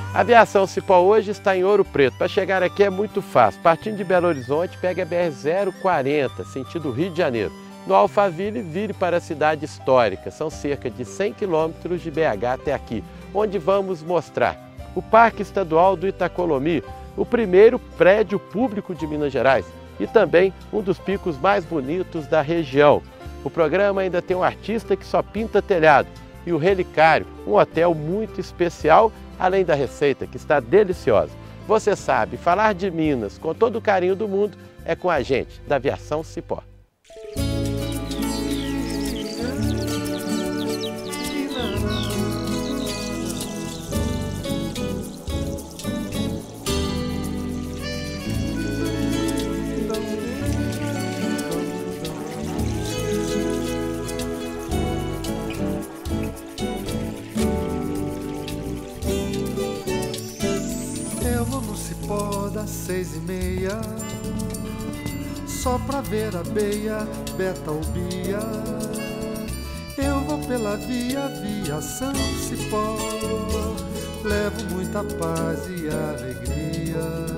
A aviação Cipó hoje está em Ouro Preto. Para chegar aqui é muito fácil. Partindo de Belo Horizonte, pega a BR-040, sentido Rio de Janeiro. No Alphaville, vire para a cidade histórica. São cerca de 100 quilômetros de BH até aqui, onde vamos mostrar o Parque Estadual do Itacolomi, o primeiro prédio público de Minas Gerais e também um dos picos mais bonitos da região. O programa ainda tem um artista que só pinta telhado e o Relicário, um hotel muito especial, além da receita que está deliciosa. Você sabe, falar de Minas com todo o carinho do mundo é com a gente, da Aviação Cipó. Das 6h30, só pra ver a beia, Beta ou Bia. Eu vou pela via, Aviação Cipó, levo muita paz e alegria.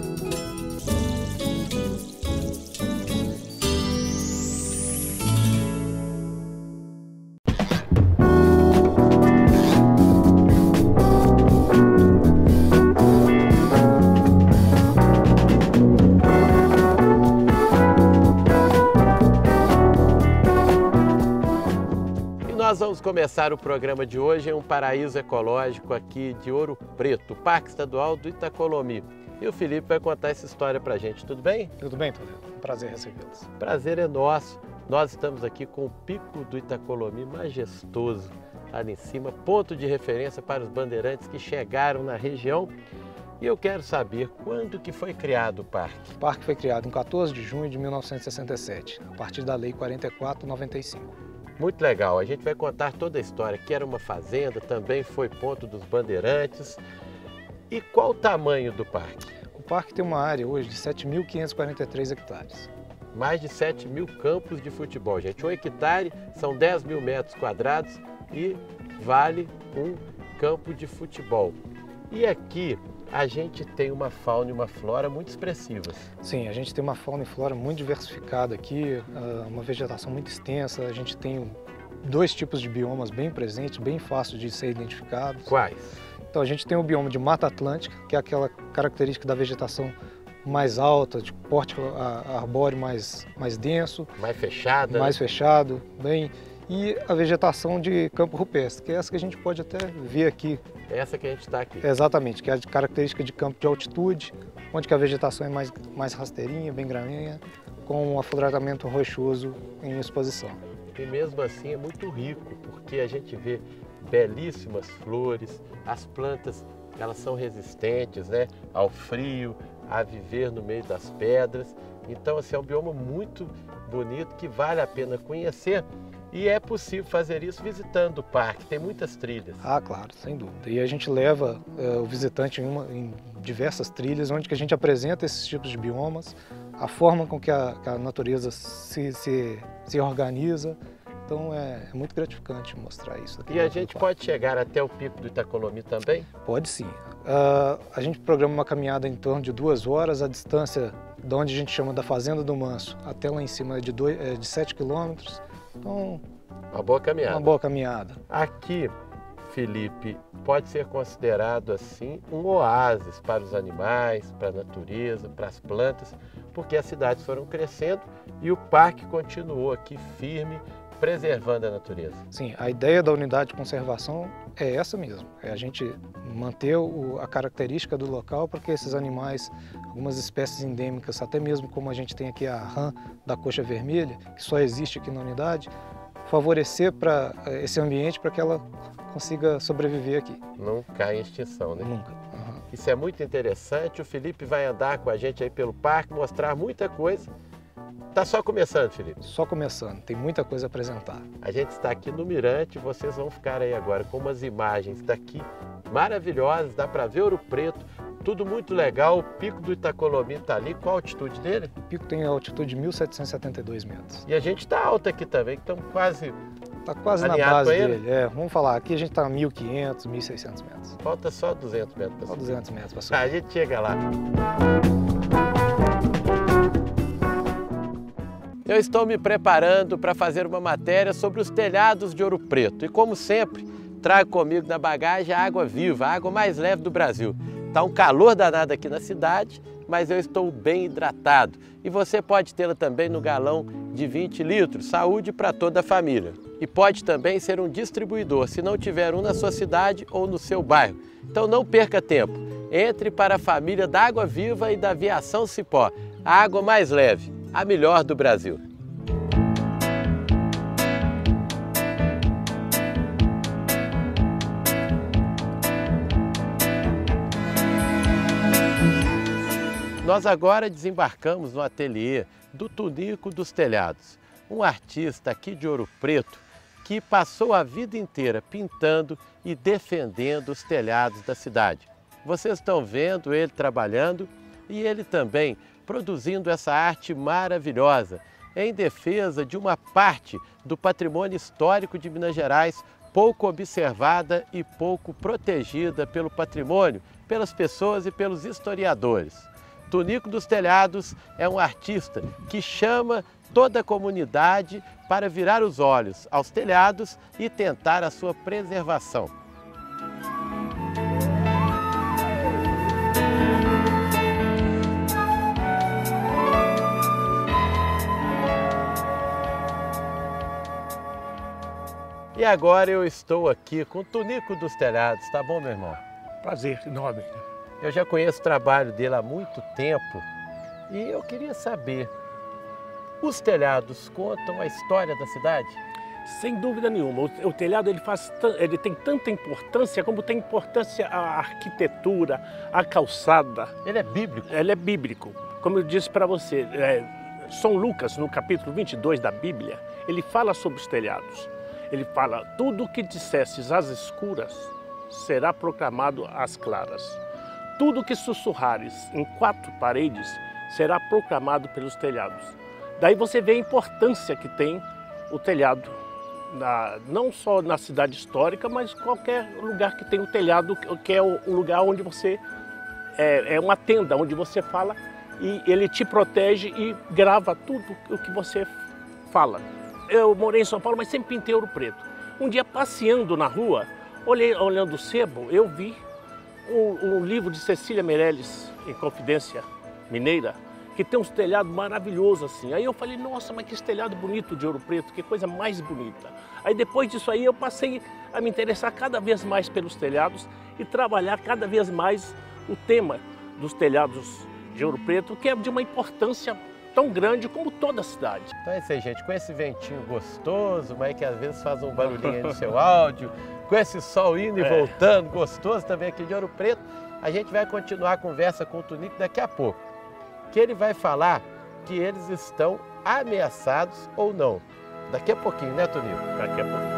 Nós vamos começar o programa de hoje em um paraíso ecológico aqui de Ouro Preto, Parque Estadual do Itacolomi. E o Felipe vai contar essa história pra gente, tudo bem? Tudo bem, Toledo. Um prazer recebê-los. Prazer é nosso. Nós estamos aqui com o Pico do Itacolomi majestoso, ali em cima, ponto de referência para os bandeirantes que chegaram na região. E eu quero saber quando que foi criado o parque. O parque foi criado em 14 de junho de 1967, a partir da Lei 4495. Muito legal, a gente vai contar toda a história, que era uma fazenda, também foi ponto dos bandeirantes. E qual o tamanho do parque? O parque tem uma área hoje de 7.543 hectares. Mais de 7.000 campos de futebol, gente. 1 hectare são 10.000 metros quadrados e vale um campo de futebol. E aqui a gente tem uma fauna e uma flora muito expressivas. Sim, a gente tem uma fauna e flora muito diversificada aqui, uma vegetação muito extensa. A gente tem dois tipos de biomas bem presentes, bem fáceis de ser identificados. Quais? Então a gente tem o bioma de Mata Atlântica, que é aquela característica da vegetação mais alta, de porte arbóreo mais denso. Mais fechada. Mais fechado, bem... E a vegetação de campo rupestre, que é essa que a gente pode até ver aqui. É essa que a gente está aqui. Exatamente, que é a característica de campo de altitude, onde que a vegetação é mais rasteirinha, bem graninha, com um afloramento rochoso em exposição. E mesmo assim é muito rico, porque a gente vê belíssimas flores, as plantas elas são resistentes, né, ao frio, a viver no meio das pedras. Então assim, é um bioma muito bonito que vale a pena conhecer. E é possível fazer isso visitando o parque, tem muitas trilhas. Ah, claro, sem dúvida. E a gente leva o visitante em diversas trilhas, onde que a gente apresenta esses tipos de biomas, a forma com que a natureza se organiza. Então é muito gratificante mostrar isso aqui. E a gente pode chegar até o Pico do Itacolomi também? Pode sim. A gente programa uma caminhada em torno de 2 horas, a distância de onde a gente chama da Fazenda do Manso até lá em cima é de 7 quilômetros. Então, uma boa caminhada. Uma boa caminhada. Aqui, Felipe, pode ser considerado assim um oásis para os animais, para a natureza, para as plantas, porque as cidades foram crescendo e o parque continuou aqui firme, preservando a natureza. Sim, a ideia da unidade de conservação é essa mesmo, é a gente manter a característica do local para que esses animais, algumas espécies endêmicas, até mesmo como a gente tem aqui a rã da coxa vermelha, que só existe aqui na unidade, favorecer para esse ambiente para que ela consiga sobreviver aqui. Não cai em extinção, né? Nunca. Uhum. Isso é muito interessante, o Felipe vai andar com a gente aí pelo parque, mostrar muita coisa. Tá só começando, Felipe? Só começando, tem muita coisa a apresentar. A gente está aqui no Mirante, vocês vão ficar aí agora com umas imagens daqui maravilhosas, dá para ver Ouro Preto, tudo muito legal. O Pico do Itacolomi está ali, qual a altitude dele? O pico tem a altitude de 1.772 metros. E a gente está alto aqui também, estamos quase Está quase na base dele. Vamos falar, aqui a gente está a 1.500, 1.600 metros. Falta só 200 metros para subir. Só 200 metros para subir. A gente chega lá. Eu estou me preparando para fazer uma matéria sobre os telhados de Ouro Preto. E como sempre, trago comigo na bagagem a água viva, a água mais leve do Brasil. Está um calor danado aqui na cidade, mas eu estou bem hidratado. E você pode tê-la também no galão de 20 litros, saúde para toda a família. E pode também ser um distribuidor, se não tiver um na sua cidade ou no seu bairro. Então não perca tempo, entre para a família da Água Viva e da Aviação Cipó, a água mais leve, a melhor do Brasil. Nós agora desembarcamos no ateliê do Tunico dos Telhados, um artista aqui de Ouro Preto que passou a vida inteira pintando e defendendo os telhados da cidade. Vocês estão vendo ele trabalhando e ele também produzindo essa arte maravilhosa em defesa de uma parte do patrimônio histórico de Minas Gerais pouco observada e pouco protegida pelo patrimônio, pelas pessoas e pelos historiadores. Tunico dos Telhados é um artista que chama toda a comunidade para virar os olhos aos telhados e tentar a sua preservação. E agora eu estou aqui com o Tunico dos Telhados, tá bom, meu irmão? Prazer enorme. Eu já conheço o trabalho dele há muito tempo e eu queria saber, os telhados contam a história da cidade? Sem dúvida nenhuma. O telhado ele tem tanta importância como tem importância a arquitetura, a calçada. Ele é bíblico? Ele é bíblico. Como eu disse para você, São Lucas, no capítulo 22 da Bíblia, ele fala sobre os telhados. Ele fala, tudo que dissesses às escuras será proclamado às claras. Tudo que sussurrares em quatro paredes será proclamado pelos telhados. Daí você vê a importância que tem o telhado, não só na cidade histórica, mas qualquer lugar que tem o telhado, que é o lugar onde você, é uma tenda, onde você fala e ele te protege e grava tudo o que você fala. Eu morei em São Paulo, mas sempre pintei Ouro Preto. Um dia passeando na rua, olhando o sebo, eu vi um livro de Cecília Meirelles, em Confidência Mineira, que tem uns telhados maravilhosos assim. Aí eu falei, nossa, mas que telhado bonito de Ouro Preto, que coisa mais bonita. Aí depois disso aí eu passei a me interessar cada vez mais pelos telhados e trabalhar cada vez mais o tema dos telhados de Ouro Preto, que é de uma importância tão grande como toda a cidade. Então é isso aí, gente, com esse ventinho gostoso, mas que às vezes faz um barulhinho aí no seu áudio, com esse sol indo e voltando, gostoso também aqui de Ouro Preto, a gente vai continuar a conversa com o Tunico daqui a pouco, que ele vai falar que eles estão ameaçados ou não. Daqui a pouquinho, né, Tunico? Daqui a pouquinho.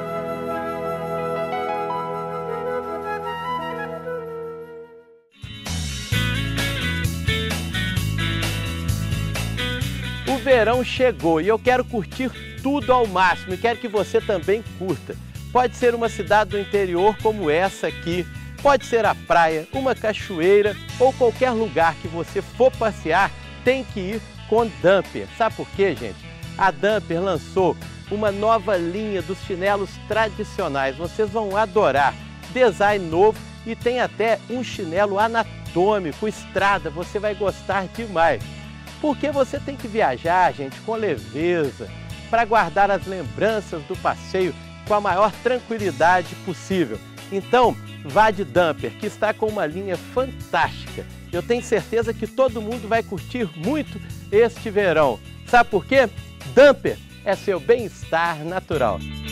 O verão chegou e eu quero curtir tudo ao máximo e quero que você também curta. Pode ser uma cidade do interior como essa aqui, pode ser a praia, uma cachoeira ou qualquer lugar que você for passear, tem que ir com Dumper. Sabe por quê, gente? A Dumper lançou uma nova linha dos chinelos tradicionais, vocês vão adorar. Design novo e tem até um chinelo anatômico, estrada, você vai gostar demais. Porque você tem que viajar, gente, com leveza, para guardar as lembranças do passeio com a maior tranquilidade possível. Então, vá de Dumper, que está com uma linha fantástica. Eu tenho certeza que todo mundo vai curtir muito este verão. Sabe por quê? Dumper é seu bem-estar natural.